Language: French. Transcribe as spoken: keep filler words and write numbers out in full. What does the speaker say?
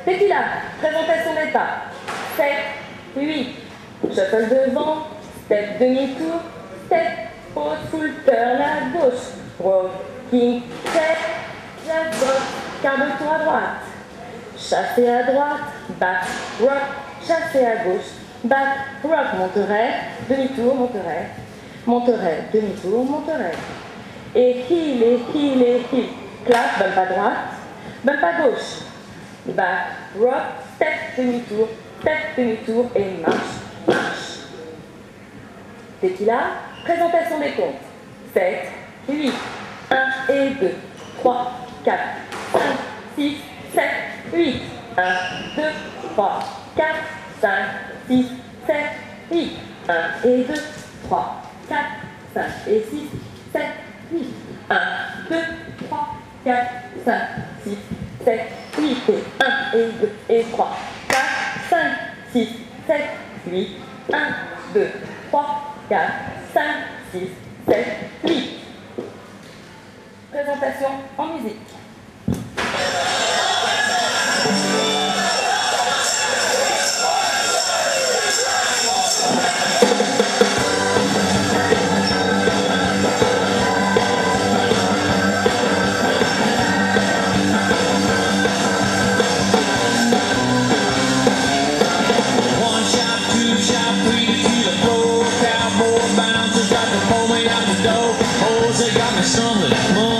Tequila, présentation d'étape. sept, huit, shuffle devant, step demi-tour, step, pause full turn à gauche, rocking, step, la gauche, quart de tour à droite, chassé à droite, back, rock, chassé à gauche, back, rock, monterai, demi-tour, monterai, monterai, demi-tour, monterai, et heel, et heel, et heel, clap, bump à droite, bump à gauche, back, rock, step, demi-tour, step, demi-tour et marche, marche. Tequila, présentation des comptes. sept, huit, un et deux, trois, quatre, cinq, six, sept, huit, un, deux, trois, quatre, cinq, six, sept, huit, un et deux, trois, quatre, cinq et six, sept, huit, un, deux, trois, quatre, cinq, six, sept, huit, et un et deux et trois, quatre, cinq, six, sept, huit, un, deux, trois, quatre, cinq, six, sept, huit. Présentation en musique. Something